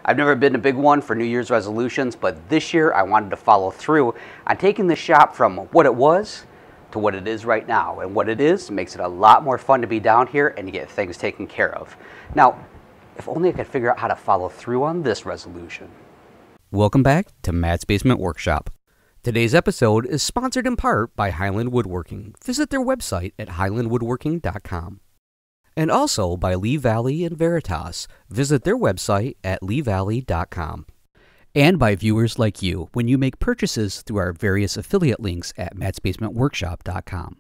I've never been a big one for New Year's resolutions, but this year I wanted to follow through on taking the shop from what it was to what it is right now. And what it is makes it a lot more fun to be down here and to get things taken care of. Now, if only I could figure out how to follow through on this resolution. Welcome back to Matt's Basement Workshop. Today's episode is sponsored in part by Highland Woodworking. Visit their website at highlandwoodworking.com. And also by Lee Valley and Veritas. Visit their website at leevalley.com. And by viewers like you when you make purchases through our various affiliate links at mattsbasementworkshop.com.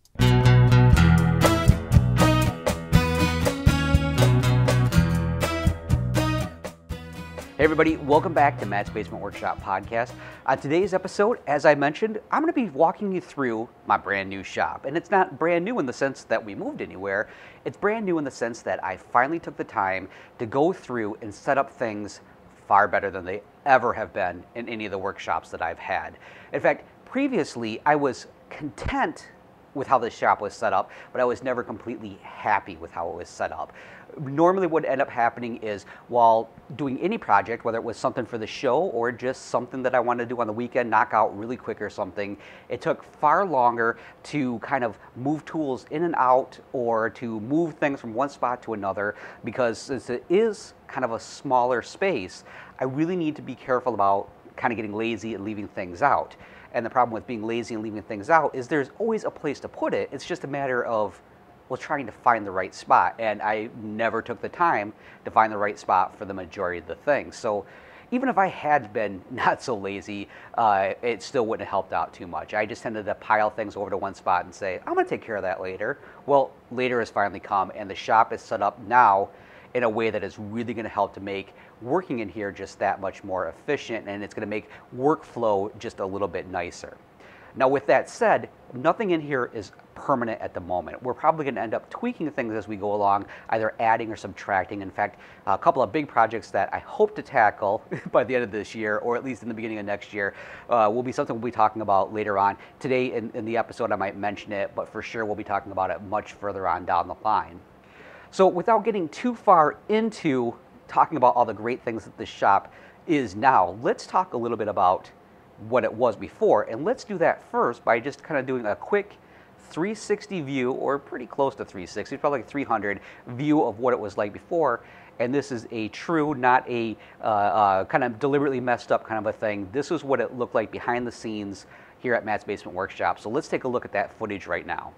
Hey everybody, welcome back to Matt's Basement Workshop podcast. On today's episode, as I mentioned, I'm going to be walking you through my brand new shop. And it's not brand new in the sense that we moved anywhere. It's brand new in the sense that I finally took the time to go through and set up things far better than they ever have been in any of the workshops that I've had. In fact, previously I was content with how this shop was set up, but I was never completely happy with how it was set up. Normally what ended up happening is while doing any project, whether it was something for the show or just something that I wanted to do on the weekend, knock out really quick or something, it took far longer to kind of move tools in and out or to move things from one spot to another, because since it is kind of a smaller space, I really need to be careful about kind of getting lazy and leaving things out. And the problem with being lazy and leaving things out is there's always a place to put it. It's just a matter of, well, trying to find the right spot. And I never took the time to find the right spot for the majority of the things. So even if I had been not so lazy, it still wouldn't have helped out too much. I just tended to pile things over to one spot and say, I'm gonna take care of that later. Well, later has finally come, and the shop is set up now in a way that is really going to help to make working in here just that much more efficient, and it's going to make workflow just a little bit nicer. Now with that said, nothing in here is permanent at the moment. We're probably going to end up tweaking things as we go along, either adding or subtracting. In fact, a couple of big projects that I hope to tackle by the end of this year, or at least in the beginning of next year, will be something we'll be talking about later on. Today in the episode I might mention it, but for sure we'll be talking about it much further on down the line. So without getting too far into talking about all the great things that this shop is now, let's talk a little bit about what it was before. And let's do that first by just kind of doing a quick 360 view, or pretty close to 360, probably like 300 view of what it was like before. And this is a true, not a kind of deliberately messed up kind of a thing. This is what it looked like behind the scenes here at Matt's Basement Workshop. So let's take a look at that footage right now.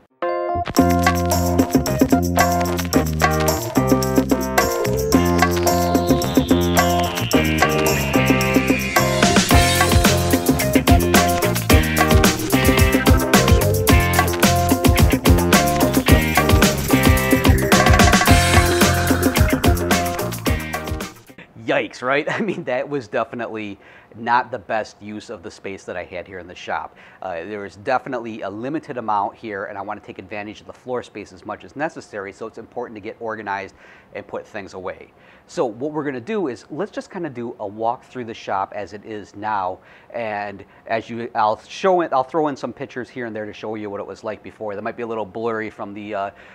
Yikes, right? I mean, that was definitely not the best use of the space that I had here in the shop. There is definitely a limited amount here, and I want to take advantage of the floor space as much as necessary, so it's important to get organized and put things away. So what we're going to do is let's just kind of do a walk through the shop as it is now, and I'll throw in some pictures here and there to show you what it was like before. That might be a little blurry from the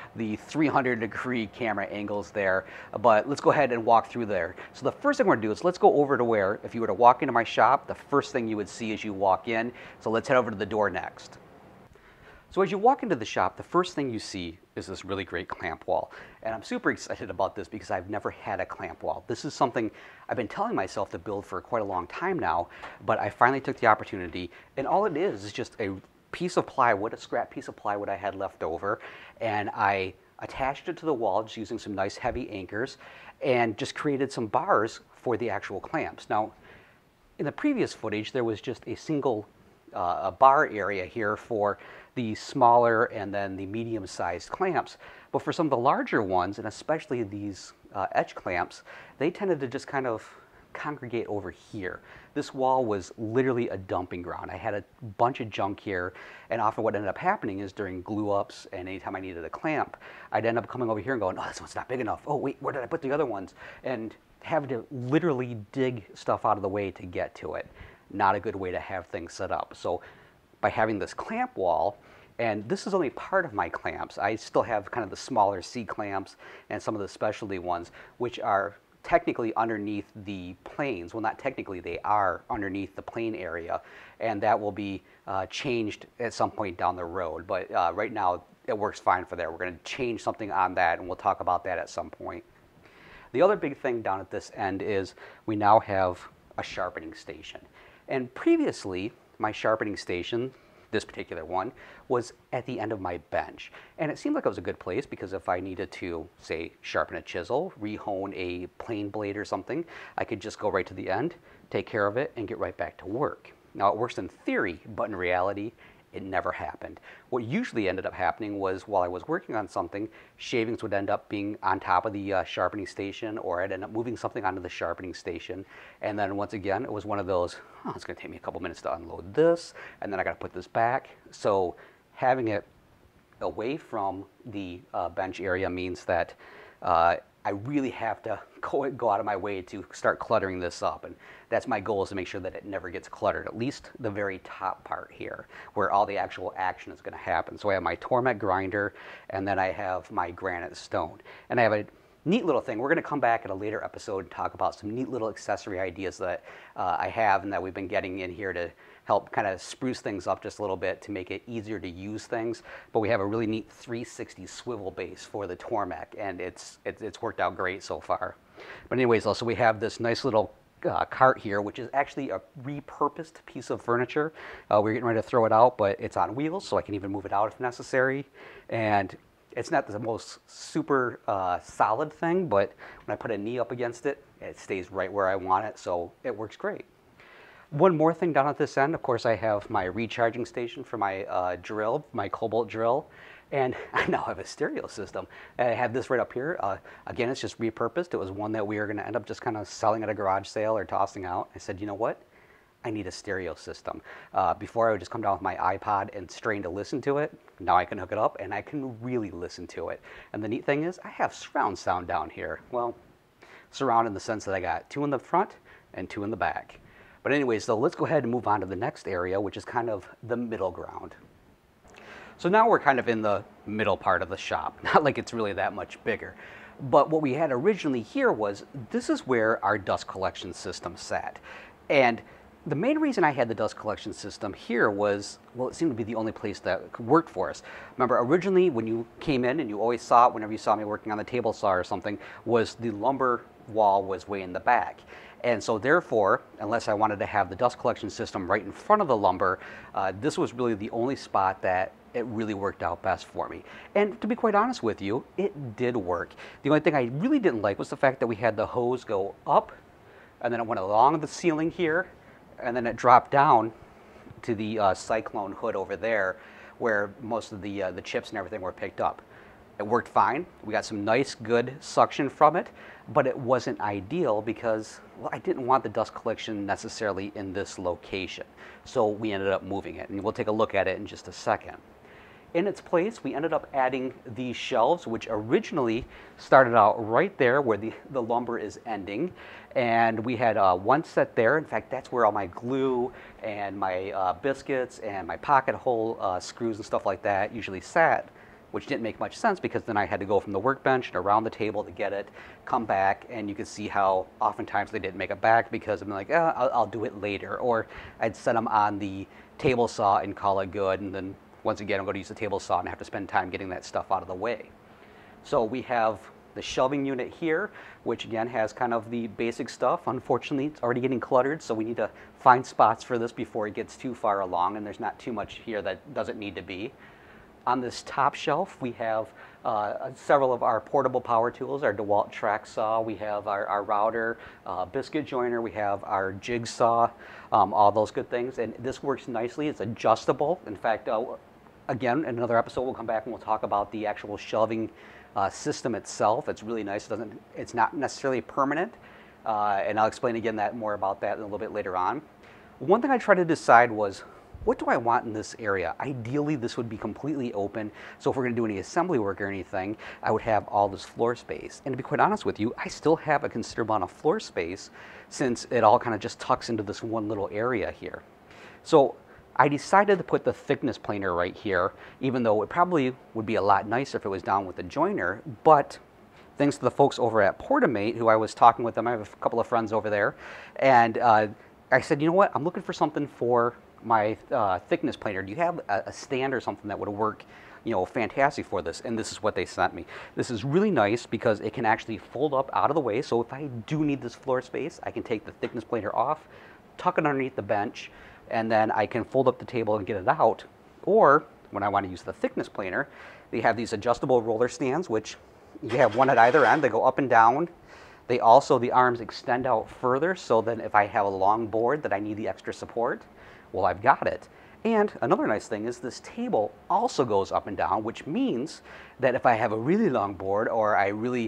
300-degree camera angles there, but let's go ahead and walk through there. So the first thing we're going to do is let's go over to where, if you were to walk into my shop, the first thing you would see as you walk in. So let's head over to the door next. So as you walk into the shop, the first thing you see is this really great clamp wall. And I'm super excited about this because I've never had a clamp wall. This is something I've been telling myself to build for quite a long time now, but I finally took the opportunity, and all it is just a piece of plywood, a scrap piece of plywood I had left over, and I attached it to the wall just using some nice heavy anchors and just created some bars for the actual clamps. Now, in the previous footage, there was just a single bar area here for the smaller and then the medium-sized clamps. But for some of the larger ones, and especially these edge clamps, they tended to just kind of congregate over here. This wall was literally a dumping ground. I had a bunch of junk here, and often what ended up happening is during glue-ups and anytime I needed a clamp, I'd end up coming over here and going, oh, this one's not big enough. Oh, wait, where did I put the other ones? And having to literally dig stuff out of the way to get to it. Not a good way to have things set up. So by having this clamp wall, and this is only part of my clamps, I still have kind of the smaller C clamps and some of the specialty ones, which are technically underneath the planes. Well, not technically, they are underneath the plane area, and that will be changed at some point down the road. But right now, it works fine for there. We're going to change something on that, and we'll talk about that at some point. The other big thing down at this end is we now have a sharpening station. And previously, my sharpening station, this particular one, was at the end of my bench. And it seemed like it was a good place because if I needed to, say, sharpen a chisel, rehone a plane blade or something, I could just go right to the end, take care of it, and get right back to work. Now, it works in theory, but in reality, it never happened. What usually ended up happening was while I was working on something, shavings would end up being on top of the sharpening station, or I'd end up moving something onto the sharpening station. And then once again, it was one of those, oh, it's going to take me a couple minutes to unload this, and then I got to put this back. So having it away from the bench area means that I really have to go out of my way to start cluttering this up. And that's my goal, is to make sure that it never gets cluttered, at least the very top part here, where all the actual action is going to happen. So I have my Tormek grinder, and then I have my granite stone. And I have a neat little thing. We're going to come back at a later episode and talk about some neat little accessory ideas that I have and that we've been getting in here to help kind of spruce things up just a little bit to make it easier to use things. But we have a really neat 360 swivel base for the Tormek, and it's worked out great so far. But anyways, also we have this nice little cart here, which is actually a repurposed piece of furniture. We're getting ready to throw it out, but it's on wheels, so I can even move it out if necessary. And it's not the most super solid thing, but when I put a knee up against it, it stays right where I want it, so it works great. One more thing down at this end, of course, I have my recharging station for my drill, my cobalt drill, and I now have a stereo system. And I have this right up here. Again, it's just repurposed. It was one that we were going to end up just kind of selling at a garage sale or tossing out. I said, you know what? I need a stereo system. Before I would just come down with my iPod and strain to listen to it. Now I can hook it up and I can really listen to it. And the neat thing is I have surround sound down here. Well, surround in the sense that I got 2 in the front and 2 in the back. But anyways, so let's go ahead and move on to the next area, which is kind of the middle ground. So now we're kind of in the middle part of the shop. Not like it's really that much bigger. But what we had originally here was, this is where our dust collection system sat. And the main reason I had the dust collection system here was, well, it seemed to be the only place that worked for us. Remember, originally when you came in, and you always saw it whenever you saw me working on the table saw or something, was the lumber wall was way in the back. And so therefore, unless I wanted to have the dust collection system right in front of the lumber, this was really the only spot that it really worked out best for me. And to be quite honest with you, it did work. The only thing I really didn't like was the fact that we had the hose go up, and then it went along the ceiling here, and then it dropped down to the cyclone hood over there, where most of the chips and everything were picked up. It worked fine. We got some nice, good suction from it, but it wasn't ideal because, well, I didn't want the dust collection necessarily in this location. So we ended up moving it, and we'll take a look at it in just a second. In its place, we ended up adding these shelves, which originally started out right there where the lumber is ending. And we had one set there. In fact, that's where all my glue and my biscuits and my pocket hole screws and stuff like that usually sat, which didn't make much sense because then I had to go from the workbench and around the table to get it, come back, and you could see how oftentimes they didn't make it back because I'm like, I'll do it later. Or I'd set them on the table saw and call it good, and then once again, I'm going to use the table saw and have to spend time getting that stuff out of the way. So we have the shelving unit here, which again has kind of the basic stuff. Unfortunately, it's already getting cluttered, so we need to find spots for this before it gets too far along, and there's not too much here that doesn't need to be. On this top shelf, we have several of our portable power tools, our DeWalt track saw, we have our router, biscuit joiner, we have our jigsaw, all those good things. And this works nicely. It's adjustable. In fact, again, in another episode, we'll come back and we'll talk about the actual shelving system itself. It's really nice. It's not necessarily permanent, and I'll explain again more about that a little bit later on. One thing I tried to decide was, what do I want in this area? Ideally, this would be completely open, so if we're going to do any assembly work or anything, I would have all this floor space. And to be quite honest with you, I still have a considerable amount of floor space since it all kind of just tucks into this one little area here. So I decided to put the thickness planer right here, even though it probably would be a lot nicer if it was down with the joiner, but thanks to the folks over at Portamate, who I was talking with them. I have a couple of friends over there, and I said, you know what, I'm looking for something for my thickness planer. Do you have a stand or something that would work, you know, fantastic for this? And this is what they sent me. This is really nice because it can actually fold up out of the way. So if I do need this floor space, I can take the thickness planer off, tuck it underneath the bench, and then I can fold up the table and get it out. Or when I want to use the thickness planer, they have these adjustable roller stands, which you have one at either end. They go up and down. They also, the arms extend out further, so then if I have a long board that I need the extra support, well, I've got it. And another nice thing is this table also goes up and down, which means that if I have a really long board, or I really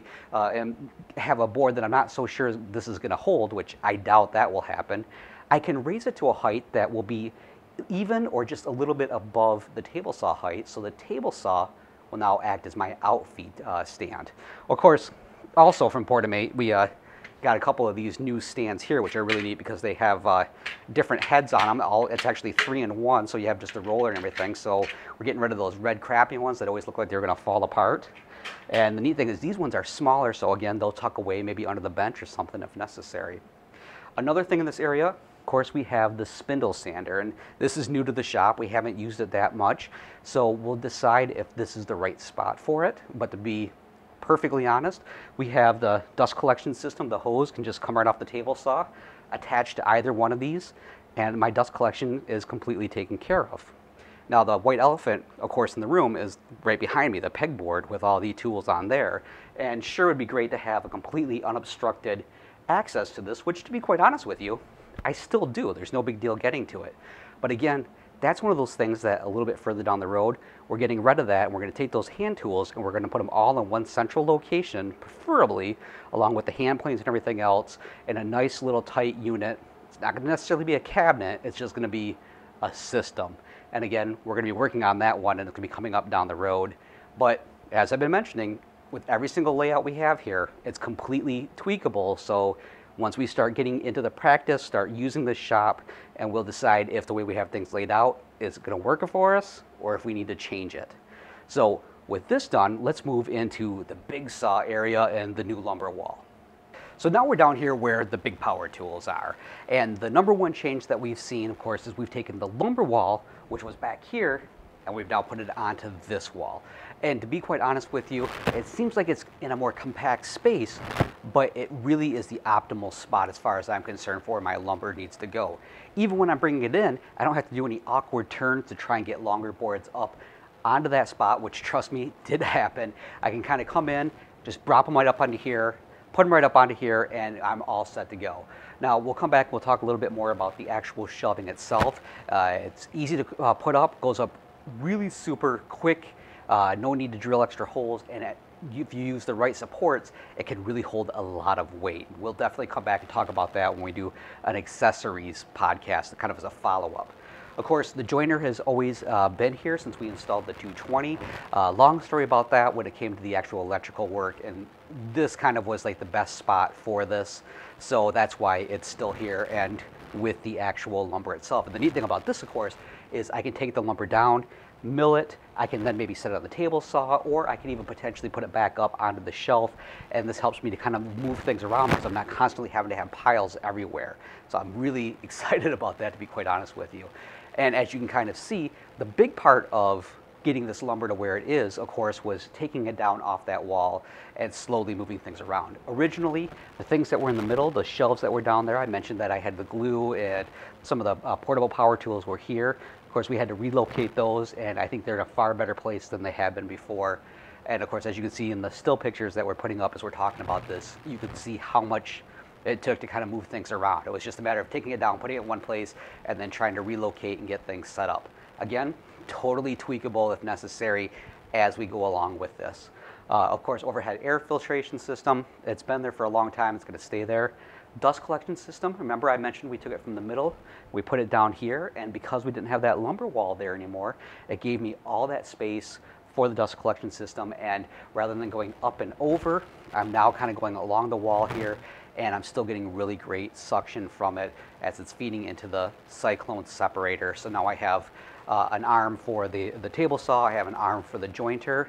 have a board that I'm not so sure this is going to hold, which I doubt that will happen, I can raise it to a height that will be even or just a little bit above the table saw height, so the table saw will now act as my outfeed stand. Of course, also from Portamate, we got a couple of these new stands here, which are really neat because they have different heads on them. It's actually 3-in-1, so you have just the roller and everything. So we're getting rid of those red crappy ones that always look like they're going to fall apart. And the neat thing is these ones are smaller, so again, they'll tuck away maybe under the bench or something if necessary. Another thing in this area, of course, we have the spindle sander, and this is new to the shop. We haven't used it that much, so we'll decide if this is the right spot for it. But to be perfectly honest, we have the dust collection system. The hose can just come right off the table saw, attached to either one of these, and my dust collection is completely taken care of. Now the white elephant, of course, in the room is right behind me, the pegboard with all the tools on there. And sure, it would be great to have a completely unobstructed access to this, which, to be quite honest with you, I still do. There's no big deal getting to it. But again, that's one of those things that a little bit further down the road, we're getting rid of that, and we're going to take those hand tools and we're going to put them all in one central location, preferably along with the hand planes and everything else, in a nice little tight unit. It's not going to necessarily be a cabinet, it's just going to be a system. And again, we're going to be working on that one, and it's going to be coming up down the road. But as I've been mentioning, with every single layout we have here, it's completely tweakable. So once we start getting into the practice, start using this shop, and we'll decide if the way we have things laid out is going to work for us or if we need to change it. So with this done, let's move into the big saw area and the new lumber wall. So now we're down here where the big power tools are. And the number one change that we've seen, of course, is we've taken the lumber wall, which was back here, and we've now put it onto this wall. And to be quite honest with you, it seems like it's in a more compact space, but it really is the optimal spot as far as I'm concerned for where my lumber needs to go. Even when I'm bringing it in, I don't have to do any awkward turns to try and get longer boards up onto that spot, which, trust me, did happen. I can kind of come in, just drop them right up onto here, put them right up onto here, and I'm all set to go. Now, we'll come back, we'll talk a little bit more about the actual shelving itself. It's easy to put up, goes up really super quick, no need to drill extra holes, and if you use the right supports, it can really hold a lot of weight. We'll definitely come back and talk about that when we do an accessories podcast, kind of as a follow-up. Of course, the joiner has always been here since we installed the 220. Long story about that when it came to the actual electrical work, and this kind of was like the best spot for this, so that's why it's still here and with the actual lumber itself. And the neat thing about this, of course, is I can take the lumber down, mill it, I can then maybe set it on the table saw, or I can even potentially put it back up onto the shelf, and this helps me to kind of move things around because I'm not constantly having to have piles everywhere. So I'm really excited about that, to be quite honest with you. And as you can kind of see, the big part of getting this lumber to where it is, of course, was taking it down off that wall and slowly moving things around. Originally, the things that were in the middle, the shelves that were down there, I mentioned that I had the glue and some of the portable power tools were here. Of course, we had to relocate those, and I think they're in a far better place than they have been before. And of course, as you can see in the still pictures that we're putting up as we're talking about this, you can see how much it took to kind of move things around. It was just a matter of taking it down, putting it in one place, and then trying to relocate and get things set up. Again, totally tweakable if necessary as we go along with this. Of course, overhead air filtration system, it's been there for a long time, it's going to stay there. Dust collection system, remember I mentioned we took it from the middle, we put it down here, and because we didn't have that lumber wall there anymore, it gave me all that space for the dust collection system, and rather than going up and over, I'm now kind of going along the wall here, and I'm still getting really great suction from it as it's feeding into the cyclone separator. So now I have an arm for the table saw, I have an arm for the jointer,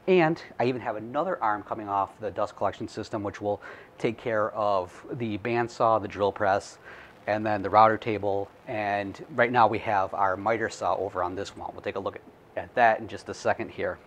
And I even have another arm coming off the dust collection system, which will take care of the bandsaw, the drill press, and then the router table. And right now we have our miter saw over on this one. We'll take a look at that in just a second here.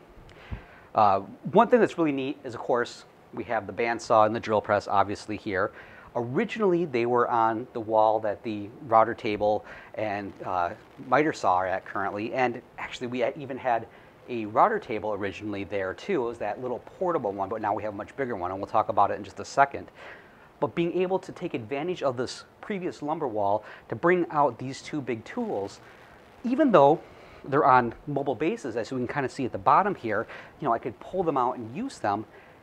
One thing that's really neat is, of course, we have the bandsaw and the drill press obviously here. Originally, they were on the wall that the router table and miter saw are at currently, and actually we even had a router table originally there too. It was that little portable one, but now we have a much bigger one, and we'll talk about it in just a second. But being able to take advantage of this previous lumber wall to bring out these two big tools, even though they're on mobile bases, as we can kind of see at the bottom here, I could pull them out and use them.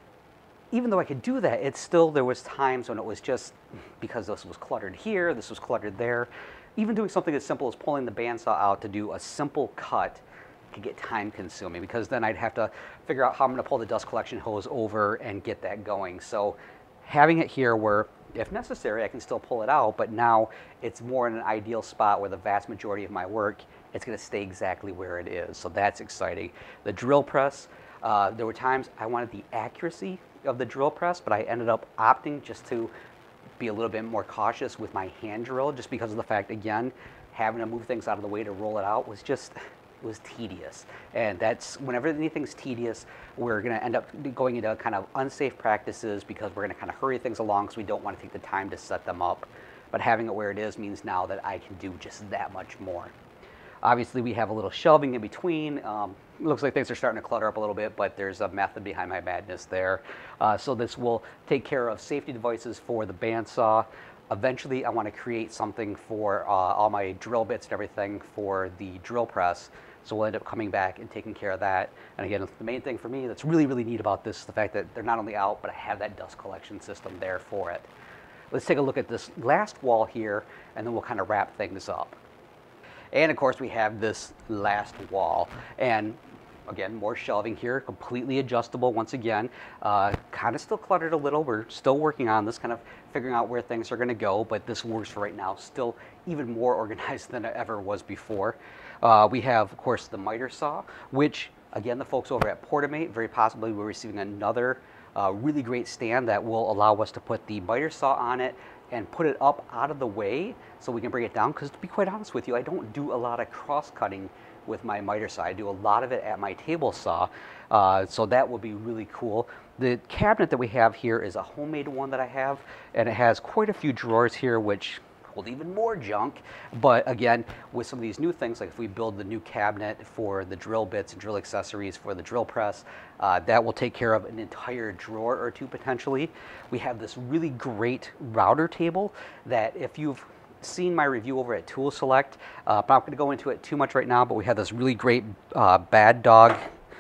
Even though I could do that, it's still, there was times when it was just, because this was cluttered here, this was cluttered there. Even doing something as simple as pulling the bandsaw out to do a simple cut could get time consuming, because then I'd have to figure out how I'm going to pull the dust collection hose over and get that going. So having it here where, if necessary, I can still pull it out, but now it's more in an ideal spot where the vast majority of my work, it's going to stay exactly where it is. So that's exciting. The drill press, there were times I wanted the accuracy of the drill press, but I ended up opting just to be a little bit more cautious with my hand drill, just because of the fact, again, having to move things out of the way to roll it out was just, it was tedious. And that's, whenever anything's tedious, we're going to end up going into kind of unsafe practices, because we're going to kind of hurry things along, so we don't want to take the time to set them up. But having it where it is means now that I can do just that much more. Obviously, we have a little shelving in between. It looks like things are starting to clutter up a little bit, but there's a method behind my madness there. So this will take care of safety devices for the bandsaw. Eventually, I want to create something for all my drill bits and everything for the drill press. So we'll end up coming back and taking care of that. And again, the main thing for me that's really, really neat about this is the fact that they're not only out, but I have that dust collection system there for it. Let's take a look at this last wall here, and then we'll kind of wrap things up. And of course, we have this last wall. And again, more shelving here, completely adjustable once again. Kind of still cluttered a little. We're still working on this, kind of figuring out where things are going to go, but this works for right now. Still even more organized than it ever was before. We have, of course, the miter saw, which, again, the folks over at Portamate, very possibly we're receiving another really great stand that will allow us to put the miter saw on it and put it up out of the way so we can bring it down. Because to be quite honest with you, I don't do a lot of cross-cutting with my miter saw. I do a lot of it at my table saw, so that will be really cool. The cabinet that we have here is a homemade one that I have, and it has quite a few drawers here, which hold even more junk. But again, with some of these new things, like if we build the new cabinet for the drill bits and drill accessories for the drill press, that will take care of an entire drawer or two potentially. We have this really great router table that, if you've seen my review over at Tool Select, I'm not going to go into it too much right now, but we have this really great bad dog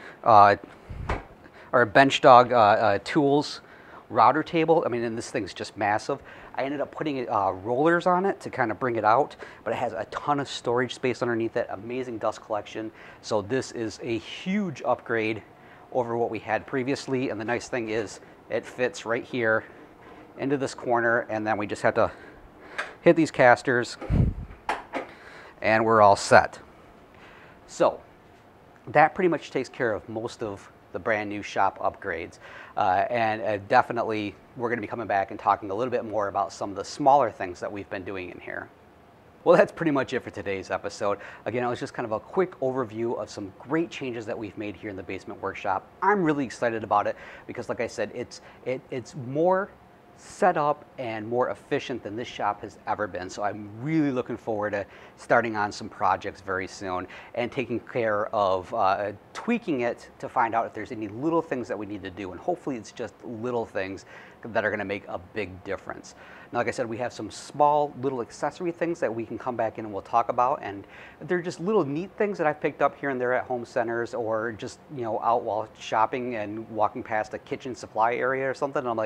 or bench dog tools router table. I mean, and this thing's just massive. I ended up putting rollers on it to kind of bring it out, but it has a ton of storage space underneath it, amazing dust collection. So this is a huge upgrade over what we had previously, and the nice thing is it fits right here into this corner, and then we just have to hit these casters and we're all set. So that pretty much takes care of most of the brand new shop upgrades, and definitely we're going to be coming back and talking a little bit more about some of the smaller things that we've been doing in here. Well, that's pretty much it for today's episode. Again, it was just kind of a quick overview of some great changes that we've made here in the basement workshop. I'm really excited about it because, like I said, it's more set up and more efficient than this shop has ever been. So I'm really looking forward to starting on some projects very soon and taking care of tweaking it to find out if there's any little things that we need to do. And hopefully it's just little things that are going to make a big difference. Now, like I said, we have some small little accessory things that we can come back in and we'll talk about. And they're just little neat things that I've picked up here and there at home centers, or just, out while shopping and walking past a kitchen supply area or something. And I'm like,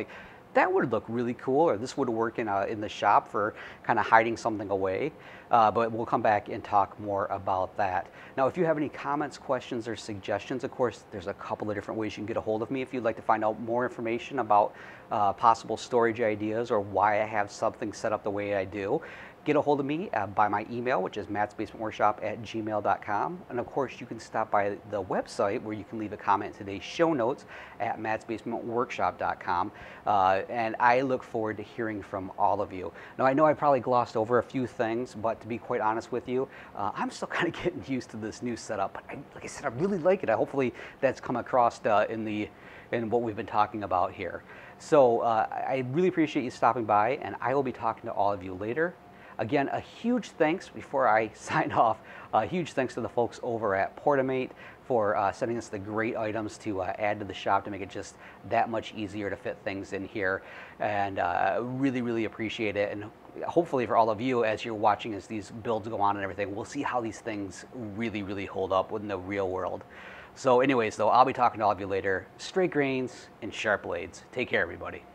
that would look really cool, or this would work in the shop for kind of hiding something away. But we'll come back and talk more about that. Now, if you have any comments, questions, or suggestions, of course, there's a couple of different ways you can get a hold of me. If you'd like to find out more information about possible storage ideas or why I have something set up the way I do, get a hold of me by my email, which is mattsbasementworkshop@gmail.com. And of course, you can stop by the website where you can leave a comment in today's show notes at mattsbasementworkshop.com. And I look forward to hearing from all of you. Now, I know I probably glossed over a few things, but to be quite honest with you, I'm still kind of getting used to this new setup. But like I said, I really like it. Hopefully that's come across in what we've been talking about here. So I really appreciate you stopping by, and I will be talking to all of you later. Again, a huge thanks, before I sign off, a huge thanks to the folks over at Portamate for sending us the great items to add to the shop to make it just that much easier to fit things in here. And really, really appreciate it. And hopefully for all of you, as you're watching as these builds go on and everything, we'll see how these things really, really hold up in the real world. So anyways, though, I'll be talking to all of you later. Straight grains and sharp blades. Take care, everybody.